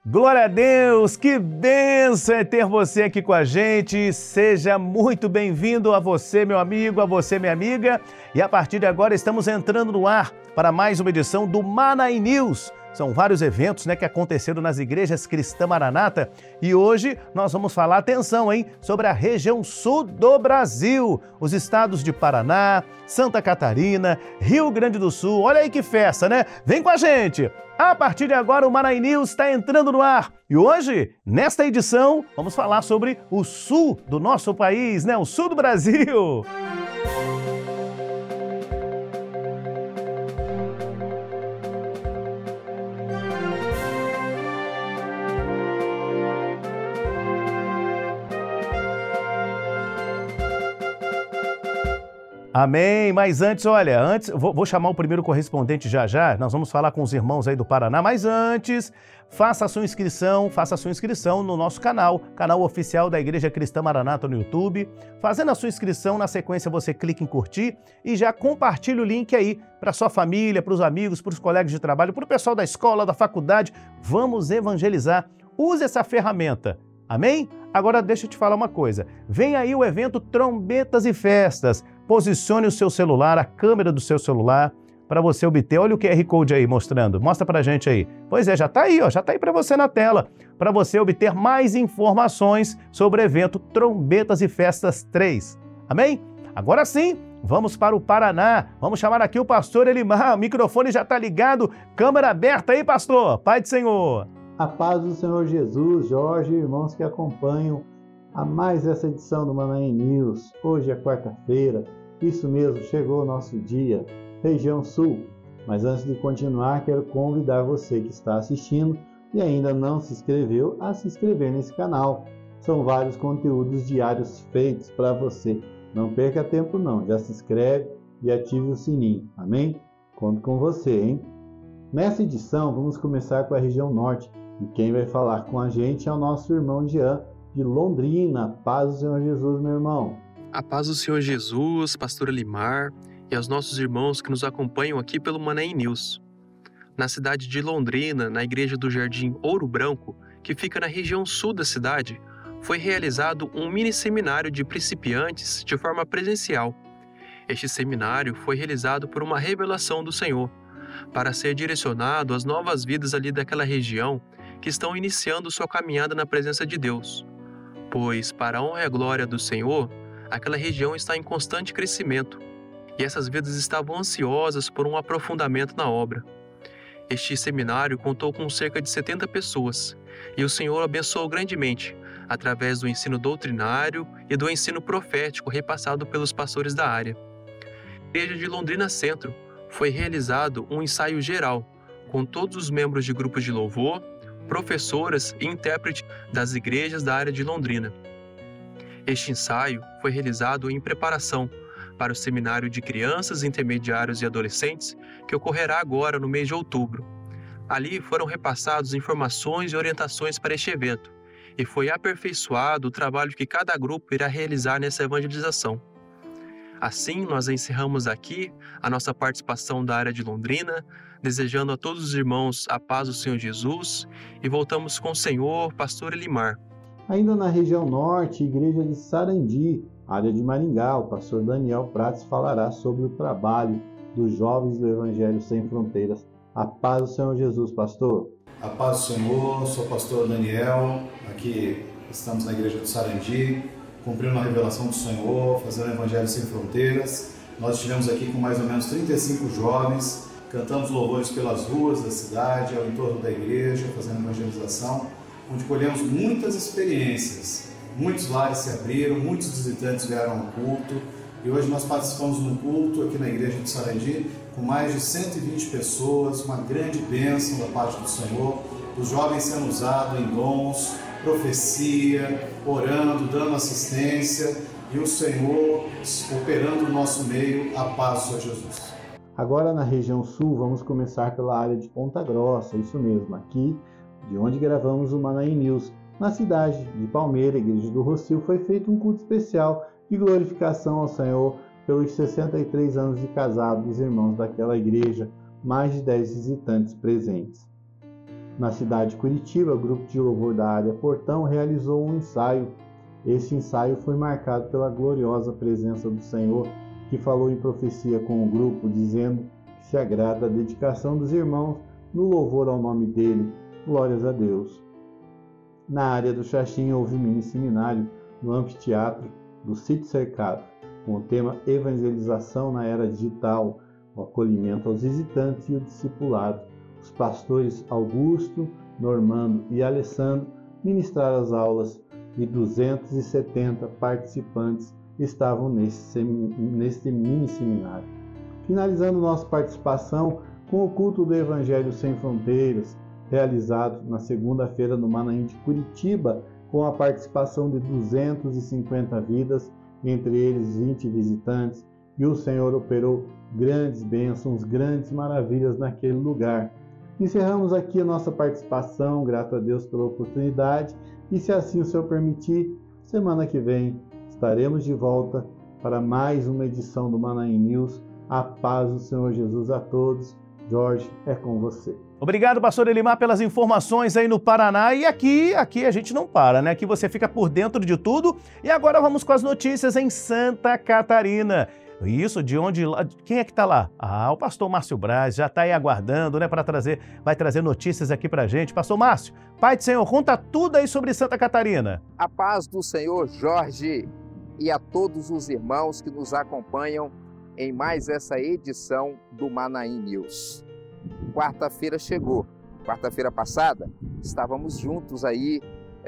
Glória a Deus, que bênção é ter você aqui com a gente. Seja muito bem-vindo a você, meu amigo, a você, minha amiga. E a partir de agora estamos entrando no ar para mais uma edição do Manaí News. São vários eventos, que aconteceram nas igrejas Cristã Maranata e hoje nós vamos falar, atenção, sobre a região sul do Brasil, os estados de Paraná, Santa Catarina, Rio Grande do Sul. Olha aí que festa, né? Vem com a gente! A partir de agora o Manaí News está entrando no ar e hoje, nesta edição, vamos falar sobre o sul do nosso país, o sul do Brasil. Amém, mas antes, vou chamar o primeiro correspondente já, nós vamos falar com os irmãos aí do Paraná, mas antes, faça a sua inscrição no nosso canal oficial da Igreja Cristã Maranata no YouTube. Fazendo a sua inscrição, na sequência você clica em curtir e já compartilha o link aí para sua família, para os amigos, para os colegas de trabalho, para o pessoal da escola, da faculdade. Vamos evangelizar, use essa ferramenta, amém? Agora deixa eu te falar uma coisa, vem aí o evento Trombetas e Festas. Posicione o seu celular, a câmera do seu celular, para você obter. Olha o QR Code aí mostrando. Mostra pra gente aí. Pois é, já tá aí, já tá aí para você na tela, para você obter mais informações sobre o evento Trombetas e Festas 3. Amém? Agora sim, vamos para o Paraná. Vamos chamar aqui o pastor Elimar. O microfone já tá ligado. Câmera aberta aí, pastor. Pai do Senhor. A paz do Senhor Jesus, Jorge e irmãos que acompanham a mais essa edição do Manaí News. Hoje é quarta-feira, isso mesmo, chegou o nosso dia, região sul. Mas antes de continuar, quero convidar você que está assistindo e ainda não se inscreveu a se inscrever nesse canal. São vários conteúdos diários feitos para você. Não perca tempo não, já se inscreve e ative o sininho, amém? Conto com você, hein? Nessa edição, vamos começar com a região norte e quem vai falar com a gente é o nosso irmão Jean, de Londrina. Paz do Senhor Jesus, meu irmão. A paz do Senhor Jesus, pastor Elimar e aos nossos irmãos que nos acompanham aqui pelo Manaí News. Na cidade de Londrina, na igreja do Jardim Ouro Branco, que fica na região sul da cidade, foi realizado um mini seminário de principiantes de forma presencial. Este seminário foi realizado por uma revelação do Senhor, para ser direcionado às novas vidas ali daquela região que estão iniciando sua caminhada na presença de Deus. Pois, para a honra e a glória do Senhor, aquela região está em constante crescimento, e essas vidas estavam ansiosas por um aprofundamento na obra. Este seminário contou com cerca de 70 pessoas, e o Senhor abençoou grandemente, através do ensino doutrinário e do ensino profético repassado pelos pastores da área. Na igreja de Londrina Centro, foi realizado um ensaio geral, com todos os membros de grupos de louvor, professoras e intérpretes das igrejas da área de Londrina. Este ensaio foi realizado em preparação para o seminário de crianças, intermediários e adolescentes que ocorrerá agora no mês de outubro. Ali foram repassadas informações e orientações para este evento e foi aperfeiçoado o trabalho que cada grupo irá realizar nessa evangelização. Assim, nós encerramos aqui a nossa participação da área de Londrina, desejando a todos os irmãos a paz do Senhor Jesus e voltamos com o Senhor, pastor Elimar. Ainda na região norte, igreja de Sarandi, área de Maringá, o pastor Daniel Prates falará sobre o trabalho dos jovens do Evangelho Sem Fronteiras. A paz do Senhor Jesus, pastor. A paz do Senhor, sou o pastor Daniel, aqui estamos na igreja de Sarandi, cumprindo a revelação do Senhor, fazendo o Evangelho Sem Fronteiras. Nós estivemos aqui com mais ou menos 35 jovens, cantamos louvores pelas ruas da cidade, ao entorno da igreja, fazendo evangelização, onde colhemos muitas experiências. Muitos lares se abriram, muitos visitantes vieram ao culto e hoje nós participamos de um culto aqui na igreja de Sarandi com mais de 120 pessoas, uma grande bênção da parte do Senhor, os jovens sendo usados em dons, profecia, orando, dando assistência e o Senhor operando no nosso meio. A paz do Senhor Jesus. Agora na região sul, vamos começar pela área de Ponta Grossa, isso mesmo, aqui de onde gravamos o Manaí News. Na cidade de Palmeira, igreja do Rocio, foi feito um culto especial de glorificação ao Senhor pelos 63 anos de casado dos irmãos daquela igreja, mais de 10 visitantes presentes. Na cidade de Curitiba, o grupo de louvor da área Portão realizou um ensaio. Esse ensaio foi marcado pela gloriosa presença do Senhor, que falou em profecia com o grupo, dizendo que se agrada da dedicação dos irmãos no louvor ao nome dele. Glórias a Deus. Na área do Xaxim houve mini seminário no anfiteatro do Sítio Cercado, com o tema Evangelização na Era Digital, o acolhimento aos visitantes e o discipulado. Os pastores Augusto, Normando e Alessandro ministraram as aulas e 270 participantes estavam nesse mini seminário. Finalizando nossa participação com o culto do Evangelho Sem Fronteiras, realizado na segunda-feira no Manaim de Curitiba, com a participação de 250 vidas, entre eles 20 visitantes, e o Senhor operou grandes bênçãos, grandes maravilhas naquele lugar. Encerramos aqui a nossa participação, grato a Deus pela oportunidade, e se assim o Senhor permitir, semana que vem estaremos de volta para mais uma edição do Manaim News. A paz do Senhor Jesus a todos. Jorge, é com você. Obrigado, pastor Elimar, pelas informações aí no Paraná. E aqui a gente não para, né? Aqui você fica por dentro de tudo. E agora vamos com as notícias em Santa Catarina. Isso, de onde... Quem é que está lá? Ah, o pastor Márcio Braz já está aí aguardando, né? Vai trazer notícias aqui pra gente. Pastor Márcio, Pai do Senhor, conta tudo aí sobre Santa Catarina. A paz do Senhor, Jorge, e a todos os irmãos que nos acompanham em mais essa edição do Manaim News. Quarta-feira chegou. Quarta-feira passada, estávamos juntos aí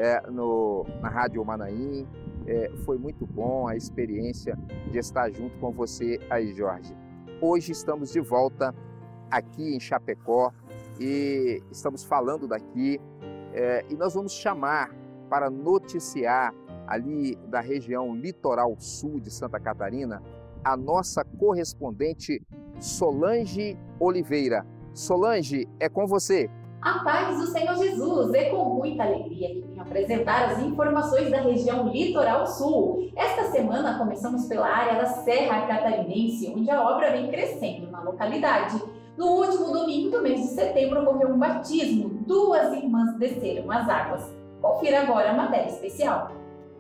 na Rádio Manaim. Foi muito bom a experiência de estar junto com você aí, Jorge. Hoje estamos de volta aqui em Chapecó e estamos falando daqui e nós vamos chamar para noticiar ali da região litoral sul de Santa Catarina a nossa correspondente Solange Oliveira. Solange, é com você. A paz do Senhor Jesus, é com muita alegria que venho apresentar as informações da região Litoral Sul. Esta semana começamos pela área da Serra Catarinense, onde a obra vem crescendo na localidade. No último domingo do mês de setembro ocorreu um batismo, 2 irmãs desceram as águas. Confira agora a matéria especial.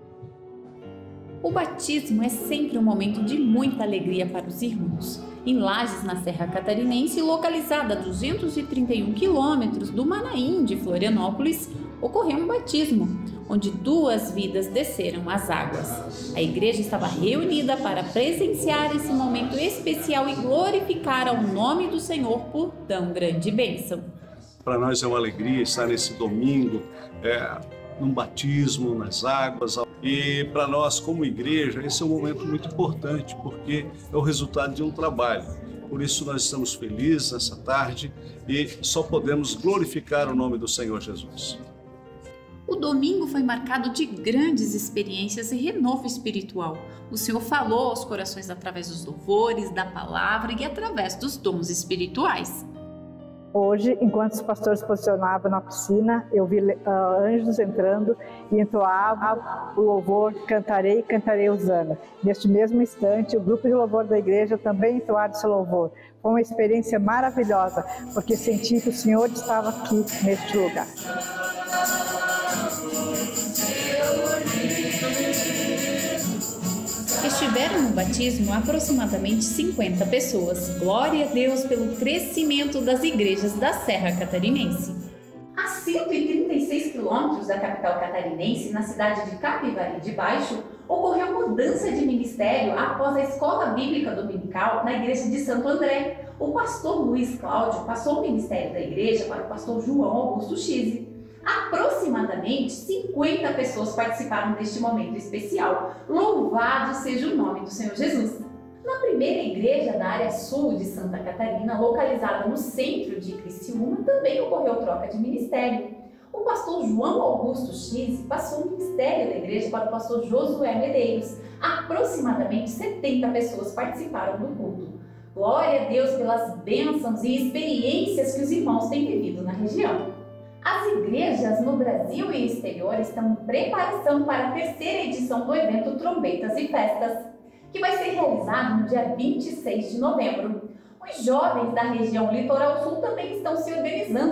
O batismo é sempre um momento de muita alegria para os irmãos. Em Lages, na Serra Catarinense, localizada a 231 quilômetros do Manaim de Florianópolis, ocorreu um batismo, onde 2 vidas desceram as águas. A igreja estava reunida para presenciar esse momento especial e glorificar ao nome do Senhor por tão grande bênção. Para nós é uma alegria estar nesse domingo, num batismo, nas águas. E para nós, como igreja, esse é um momento muito importante, porque é o resultado de um trabalho. Por isso nós estamos felizes nessa tarde e só podemos glorificar o nome do Senhor Jesus. O domingo foi marcado de grandes experiências e renovo espiritual. O Senhor falou aos corações através dos louvores, da palavra e através dos dons espirituais. Hoje, enquanto os pastores se posicionavam na piscina, eu vi anjos entrando e entoava o louvor Cantarei, Cantarei Hosana. Neste mesmo instante, o grupo de louvor da igreja também entoaram esse louvor. Foi uma experiência maravilhosa, porque senti que o Senhor estava aqui neste lugar. Estiveram no batismo aproximadamente 50 pessoas. Glória a Deus pelo crescimento das igrejas da Serra Catarinense. A 136 quilômetros da capital catarinense, na cidade de Capivari de Baixo, ocorreu mudança de ministério após a escola bíblica dominical na igreja de Santo André. O pastor Luiz Cláudio passou o ministério da igreja para o pastor João Augusto Chise. Aproximadamente 50 pessoas participaram deste momento especial. Louvado seja o nome do Senhor Jesus! Na primeira igreja da área sul de Santa Catarina, localizada no centro de Criciúma, também ocorreu troca de ministério. O pastor João Augusto X passou o ministério da igreja para o pastor Josué Medeiros. Aproximadamente 70 pessoas participaram do culto. Glória a Deus pelas bênçãos e experiências que os irmãos têm vivido na região. As igrejas no Brasil e exterior estão em preparação para a terceira edição do evento Trombetas e Festas, que vai ser realizado no dia 26 de novembro. Os jovens da região Litoral Sul também estão se organizando.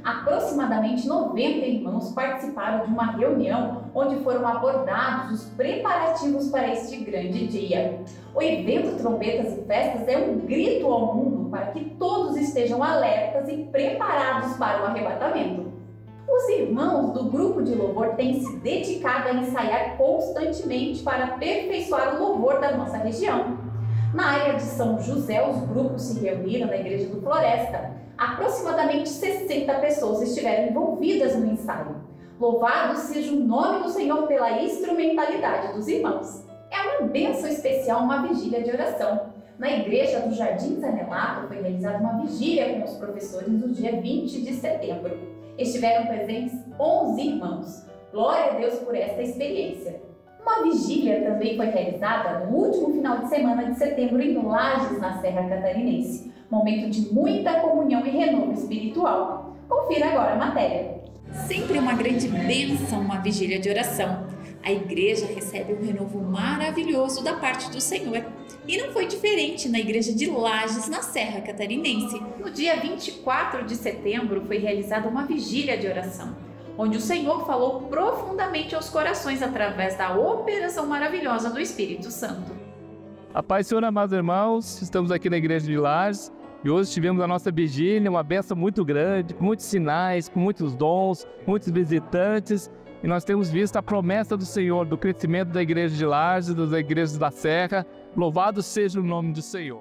Aproximadamente 90 irmãos participaram de uma reunião onde foram abordados os preparativos para este grande dia. O evento Trombetas e Festas é um grito ao mundo para que todos estejam alertas e preparados para o arrebatamento. Os irmãos do grupo de louvor têm se dedicado a ensaiar constantemente para aperfeiçoar o louvor da nossa região. Na área de São José, os grupos se reuniram na Igreja do Floresta. Aproximadamente 60 pessoas estiveram envolvidas no ensaio. Louvado seja o nome do Senhor pela instrumentalidade dos irmãos. É uma bênção especial, uma vigília de oração. Na Igreja do Jardim Zanelato foi realizada uma vigília com os professores no dia 20 de setembro. Estiveram presentes 11 irmãos. Glória a Deus por esta experiência. Uma vigília também foi realizada no último final de semana de setembro em Lages, na Serra Catarinense. Momento de muita comunhão e renovo espiritual. Confira agora a matéria. Sempre uma grande bênção, uma vigília de oração. A igreja recebe um renovo maravilhoso da parte do Senhor. E não foi diferente na igreja de Lages, na Serra Catarinense. No dia 24 de setembro foi realizada uma vigília de oração, onde o Senhor falou profundamente aos corações através da operação maravilhosa do Espírito Santo. A paz do Senhor, amados irmãos, estamos aqui na igreja de Lages e hoje tivemos a nossa vigília, uma bênção muito grande, com muitos sinais, com muitos dons, muitos visitantes. E nós temos visto a promessa do Senhor, do crescimento da igreja de Lages, das igrejas da Serra. Louvado seja o nome do Senhor.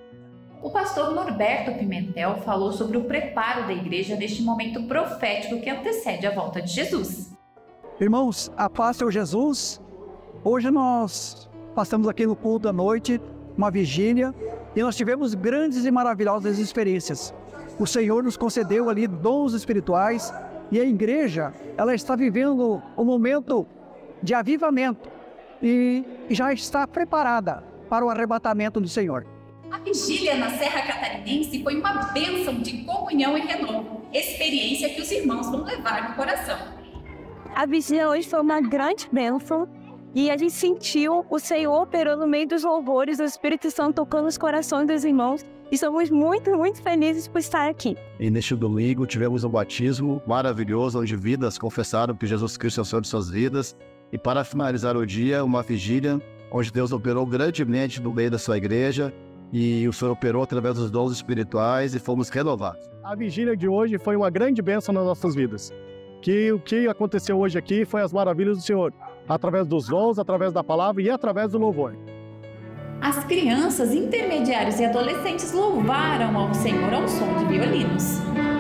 O pastor Norberto Pimentel falou sobre o preparo da igreja neste momento profético que antecede a volta de Jesus. Irmãos, a paz do Senhor Jesus. Hoje nós passamos aqui no culto da noite, uma vigília, e nós tivemos grandes e maravilhosas experiências. O Senhor nos concedeu ali dons espirituais, e a igreja, ela está vivendo um momento de avivamento e já está preparada para o arrebatamento do Senhor. A vigília na Serra Catarinense foi uma bênção de comunhão e renovo, experiência que os irmãos vão levar no coração. A vigília hoje foi uma grande bênção e a gente sentiu o Senhor operando no meio dos louvores, o Espírito Santo tocando os corações dos irmãos. E somos muito, muito felizes por estar aqui. E neste domingo tivemos um batismo maravilhoso, onde vidas confessaram que Jesus Cristo é o Senhor de suas vidas. E para finalizar o dia, uma vigília, onde Deus operou grandemente no meio da sua igreja. E o Senhor operou através dos dons espirituais e fomos renovados. A vigília de hoje foi uma grande bênção nas nossas vidas. O que aconteceu hoje aqui foi as maravilhas do Senhor, através dos dons, através da palavra e através do louvor. As crianças, intermediários e adolescentes louvaram ao Senhor ao som de violinos.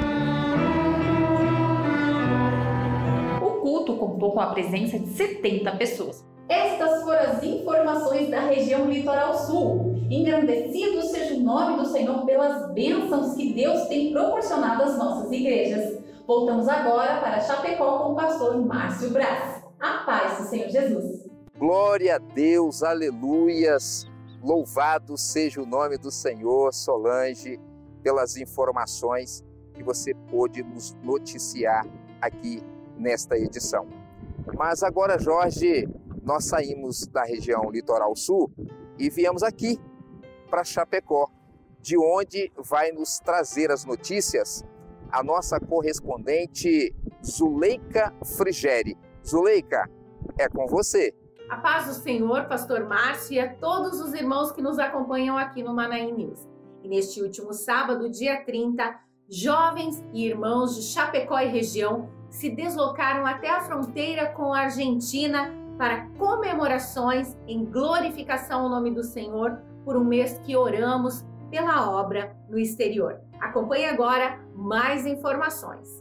O culto contou com a presença de 70 pessoas. Estas foram as informações da região Litoral Sul. Engrandecido seja o nome do Senhor pelas bênçãos que Deus tem proporcionado às nossas igrejas. Voltamos agora para Chapecó com o pastor Márcio Braz. A paz do Senhor Jesus. Glória a Deus, aleluias. Louvado seja o nome do Senhor, Solange, pelas informações que você pôde nos noticiar aqui nesta edição. Mas agora, Jorge, nós saímos da região Litoral Sul e viemos aqui para Chapecó, de onde vai nos trazer as notícias a nossa correspondente Zuleika Frigeri. Zuleika, é com você. A paz do Senhor, pastor Márcio, e a todos os irmãos que nos acompanham aqui no Manaim News. E neste último sábado, dia 30, jovens e irmãos de Chapecó e região se deslocaram até a fronteira com a Argentina para comemorações em glorificação ao nome do Senhor por um mês que oramos pela obra no exterior. Acompanhe agora mais informações.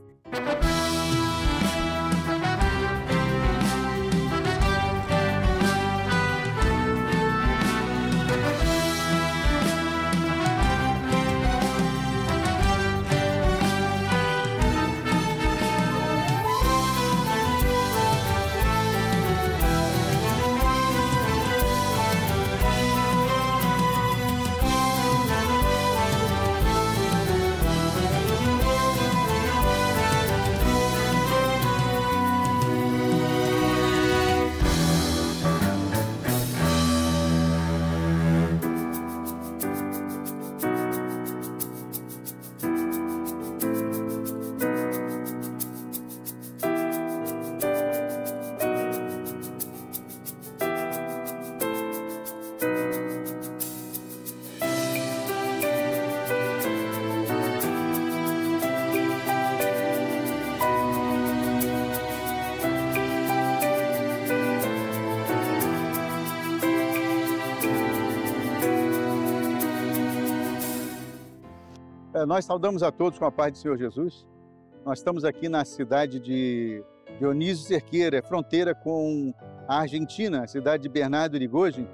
Nós saudamos a todos com a paz do Senhor Jesus. Nós estamos aqui na cidade de Dionísio Cerqueira, fronteira com a Argentina, a cidade de Bernardo Irigoyen,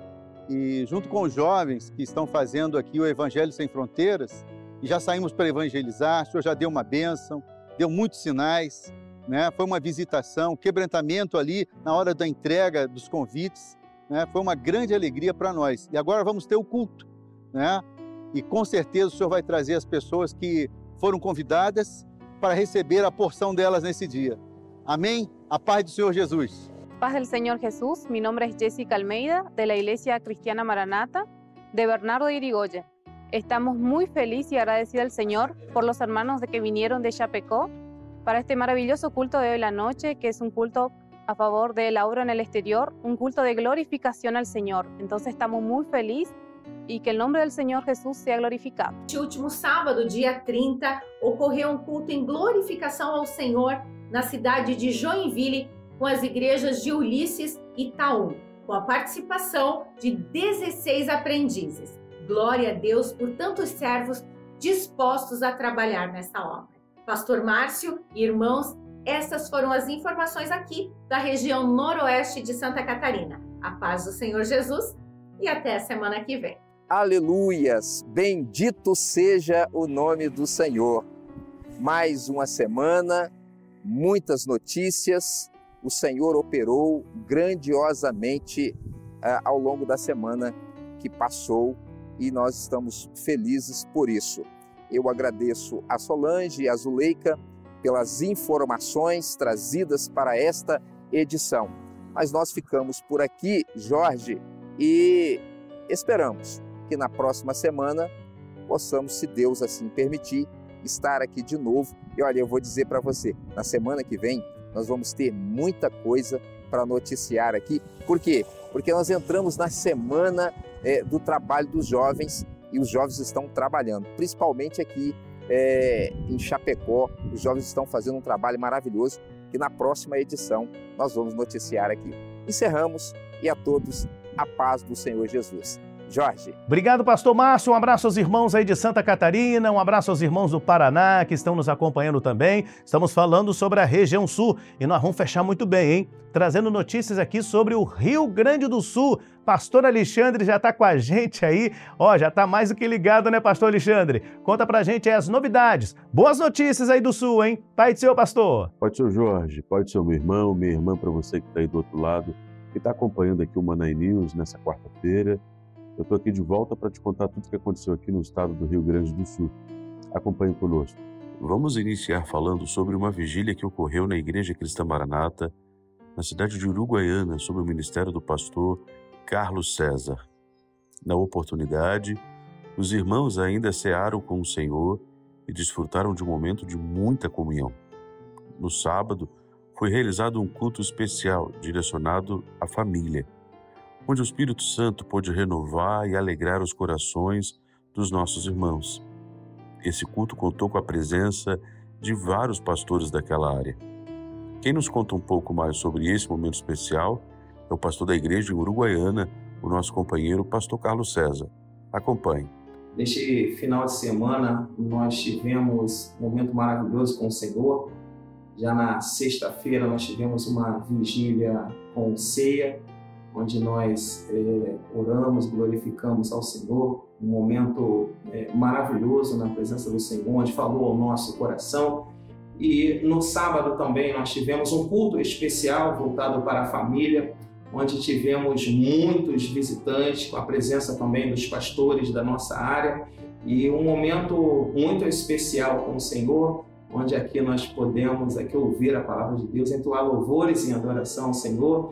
e junto com os jovens que estão fazendo aqui o Evangelho Sem Fronteiras, e já saímos para evangelizar. O Senhor já deu uma bênção, deu muitos sinais, né? Foi uma visitação, quebrantamento ali na hora da entrega dos convites, né? Foi uma grande alegria para nós. E agora vamos ter o culto, né? E com certeza o Senhor vai trazer as pessoas que foram convidadas para receber a porção delas nesse dia. Amém? A paz do Senhor Jesus. Paz del Señor Jesús. Mi nombre es Jessica Almeida, de la Iglesia Cristiana Maranata, de Bernardo Irigoyen. Estamos muy felices y agradecidos al Señor por los hermanos que vinieron de Chapecó para este maravilloso culto de hoy la noche, que es un culto a favor de la obra en el exterior, un culto de glorificación al Señor. Entonces estamos muy felices e que o nome do Senhor Jesus seja glorificado. Este último sábado, dia 30, ocorreu um culto em glorificação ao Senhor na cidade de Joinville, com as igrejas de Ulisses e Itaú, com a participação de 16 aprendizes. Glória a Deus por tantos servos dispostos a trabalhar nessa obra. Pastor Márcio e irmãos, essas foram as informações aqui da região noroeste de Santa Catarina. A paz do Senhor Jesus e até a semana que vem. Aleluias! Bendito seja o nome do Senhor. Mais uma semana, muitas notícias. O Senhor operou grandiosamente ao longo da semana que passou e nós estamos felizes por isso. Eu agradeço a Solange e a Zuleika pelas informações trazidas para esta edição. Mas nós ficamos por aqui, Jorge, e esperamos que na próxima semana possamos, se Deus assim permitir, estar aqui de novo. E olha, eu vou dizer para você, na semana que vem nós vamos ter muita coisa para noticiar aqui. Por quê? Porque nós entramos na semana do trabalho dos jovens e os jovens estão trabalhando, principalmente aqui em Chapecó. Os jovens estão fazendo um trabalho maravilhoso que na próxima edição nós vamos noticiar aqui. Encerramos e a todos a paz do Senhor Jesus. Jorge. Obrigado, pastor Márcio. Um abraço aos irmãos aí de Santa Catarina, um abraço aos irmãos do Paraná que estão nos acompanhando também. Estamos falando sobre a região sul e nós vamos fechar muito bem, hein? Trazendo notícias aqui sobre o Rio Grande do Sul. Pastor Alexandre já está com a gente aí. Ó, já está mais do que ligado, né, pastor Alexandre? Conta pra gente aí as novidades. Boas notícias aí do Sul, hein? Pai do Senhor, pastor. Pode ser o Jorge, pode ser o meu irmão, minha irmã, para você que está aí do outro lado, que está acompanhando aqui o Maná News nessa quarta-feira. Eu estou aqui de volta para te contar tudo o que aconteceu aqui no estado do Rio Grande do Sul. Acompanhe conosco. Vamos iniciar falando sobre uma vigília que ocorreu na Igreja Cristã Maranata, na cidade de Uruguaiana, sob o ministério do pastor Carlos César. Na oportunidade, os irmãos ainda cearam com o Senhor e desfrutaram de um momento de muita comunhão. No sábado, foi realizado um culto especial direcionado à família, onde o Espírito Santo pôde renovar e alegrar os corações dos nossos irmãos. Esse culto contou com a presença de vários pastores daquela área. Quem nos conta um pouco mais sobre esse momento especial é o pastor da igreja em Uruguaiana, o nosso companheiro, pastor Carlos César. Acompanhe. Neste final de semana, nós tivemos um momento maravilhoso com o Senhor. Já na sexta-feira, nós tivemos uma vigília com ceia, onde nós oramos, glorificamos ao Senhor, um momento maravilhoso na presença do Senhor, onde falou ao nosso coração. E no sábado também nós tivemos um culto especial voltado para a família, onde tivemos muitos visitantes, com a presença também dos pastores da nossa área, e um momento muito especial com o Senhor, onde aqui nós podemos ouvir a palavra de Deus, entoar louvores em adoração ao Senhor.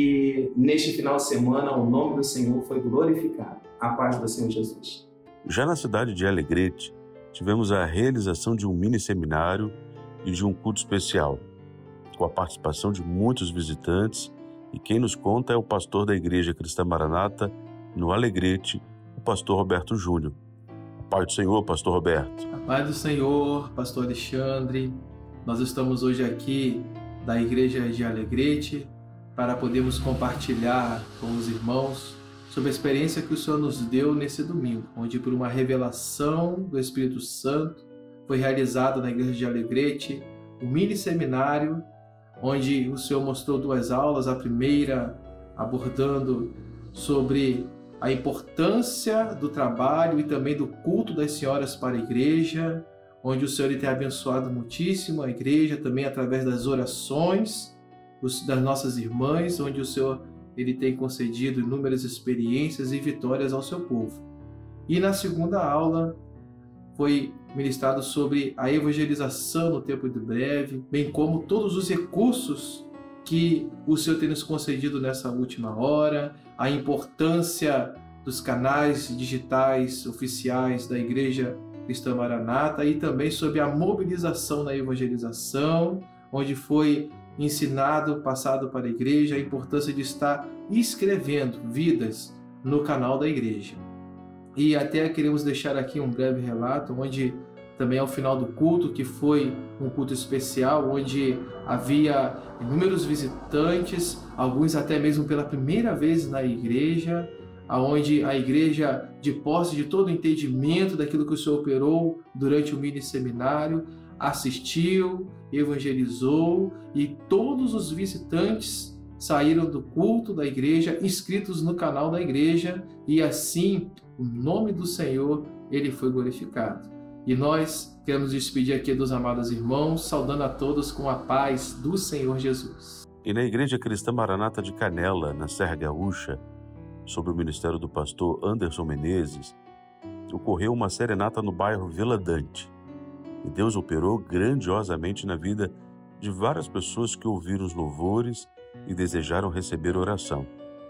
E neste final de semana o nome do Senhor foi glorificado. A paz do Senhor Jesus. Já na cidade de Alegrete, tivemos a realização de um mini-seminário e de um culto especial, com a participação de muitos visitantes, e quem nos conta é o pastor da Igreja Cristã Maranata, no Alegrete, o pastor Roberto Júnior. A paz do Senhor, pastor Roberto. A paz do Senhor, pastor Alexandre. Nós estamos hoje aqui da Igreja de Alegrete, para podermos compartilhar com os irmãos sobre a experiência que o Senhor nos deu nesse domingo, onde por uma revelação do Espírito Santo foi realizado na igreja de Alegrete um mini seminário, onde o Senhor mostrou 2 aulas, a primeira abordando sobre a importância do trabalho e também do culto das senhoras para a igreja, onde o Senhor tem abençoado muitíssimo a igreja, também através das orações das nossas irmãs, onde o Senhor tem concedido inúmeras experiências e vitórias ao seu povo. E na segunda aula foi ministrado sobre a evangelização no tempo de breve, bem como todos os recursos que o Senhor tem nos concedido nessa última hora, a importância dos canais digitais oficiais da Igreja Cristã Maranata e também sobre a mobilização na evangelização, onde foi ensinado, passado para a igreja, a importância de estar escrevendo vidas no canal da igreja. E até queremos deixar aqui um breve relato, onde também ao final do culto, que foi um culto especial, onde havia inúmeros visitantes, alguns até mesmo pela primeira vez na igreja, onde a igreja, de posse de todo o entendimento daquilo que o Senhor operou durante o mini seminário, assistiu, evangelizou, e todos os visitantes saíram do culto da igreja inscritos no canal da igreja, e assim o nome do Senhor ele foi glorificado. E nós queremos despedir aqui dos amados irmãos, saudando a todos com a paz do Senhor Jesus. E na Igreja Cristã Maranata de Canela, na Serra Gaúcha, sob o ministério do pastor Anderson Menezes, ocorreu uma serenata no bairro Vila Dante. E Deus operou grandiosamente na vida de várias pessoas que ouviram os louvores e desejaram receber oração.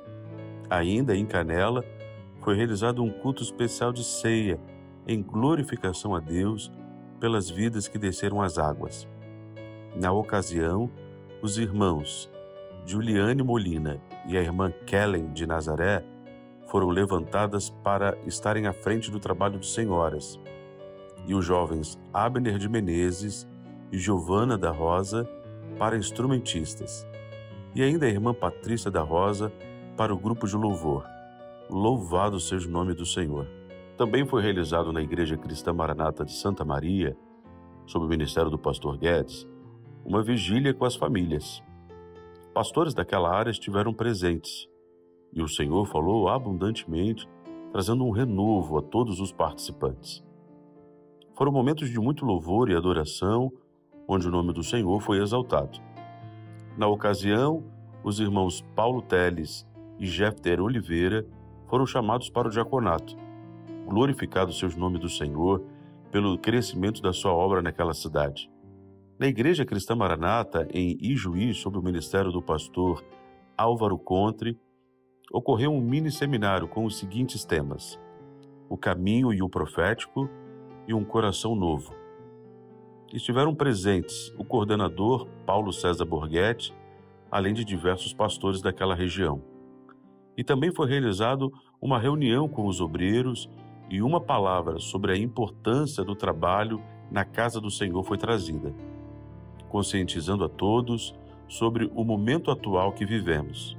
Ainda em Canela, foi realizado um culto especial de ceia, em glorificação a Deus pelas vidas que desceram as águas. Na ocasião, os irmãos Juliane Molina e a irmã Kellen de Nazaré foram levantadas para estarem à frente do trabalho de senhoras, e os jovens Abner de Menezes e Giovana da Rosa para instrumentistas, e ainda a irmã Patrícia da Rosa para o grupo de louvor. Louvado seja o nome do Senhor. Também foi realizado na Igreja Cristã Maranata de Santa Maria, sob o ministério do pastor Guedes, uma vigília com as famílias. Pastores daquela área estiveram presentes, e o Senhor falou abundantemente, trazendo um renovo a todos os participantes. Foram momentos de muito louvor e adoração, onde o nome do Senhor foi exaltado. Na ocasião, os irmãos Paulo Teles e Jefter Oliveira foram chamados para o diaconato. Glorificado seja o nome do Senhor pelo crescimento da sua obra naquela cidade. Na Igreja Cristã Maranata, em Ijuí, sob o ministério do pastor Álvaro Contre, ocorreu um mini seminário com os seguintes temas: o caminho e o profético e um coração novo. Estiveram presentes o coordenador Paulo César Borghetti, além de diversos pastores daquela região. E também foi realizado uma reunião com os obreiros e uma palavra sobre a importância do trabalho na casa do Senhor foi trazida, conscientizando a todos sobre o momento atual que vivemos.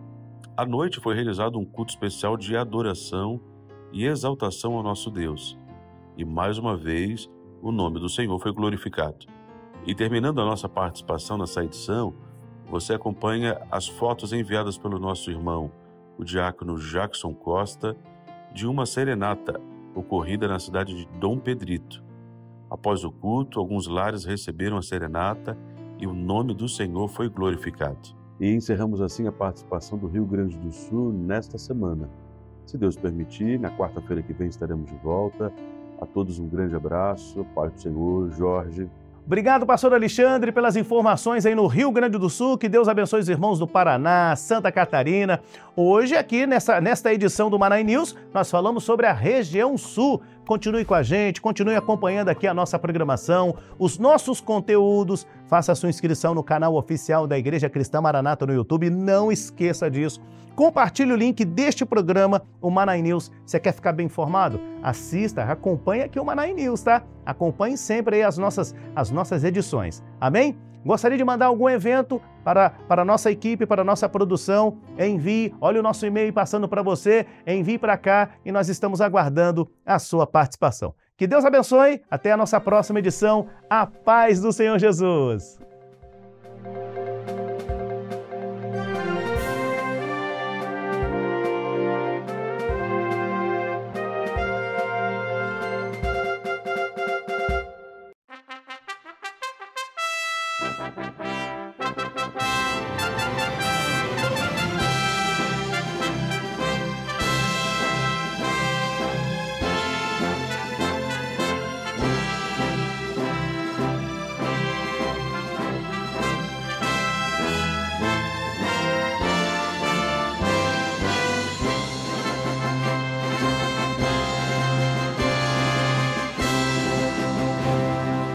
À noite foi realizado um culto especial de adoração e exaltação ao nosso Deus, e mais uma vez o nome do Senhor foi glorificado. E terminando a nossa participação nessa edição, você acompanha as fotos enviadas pelo nosso irmão, o diácono Jackson Costa, de uma serenata ocorrida na cidade de Dom Pedrito. Após o culto, alguns lares receberam a serenata e o nome do Senhor foi glorificado. E encerramos assim a participação do Rio Grande do Sul nesta semana. Se Deus permitir, na quarta-feira que vem estaremos de volta. A todos um grande abraço, Pai do Senhor, Jorge. Obrigado, pastor Alexandre, pelas informações aí no Rio Grande do Sul. Que Deus abençoe os irmãos do Paraná, Santa Catarina. Hoje, aqui nesta edição do Manaí News, nós falamos sobre a região sul. Continue com a gente, continue acompanhando aqui a nossa programação, os nossos conteúdos. Faça a sua inscrição no canal oficial da Igreja Cristã Maranata no YouTube. Não esqueça disso. Compartilhe o link deste programa, o Manaí News. Você quer ficar bem informado? Assista, acompanhe aqui o Manaí News, tá? Acompanhe sempre aí as nossas edições. Amém? Gostaria de mandar algum evento para a nossa equipe, para a nossa produção? Envie, olha o nosso e-mail passando para você, envie para cá e nós estamos aguardando a sua participação. Que Deus abençoe, até a nossa próxima edição. A paz do Senhor Jesus!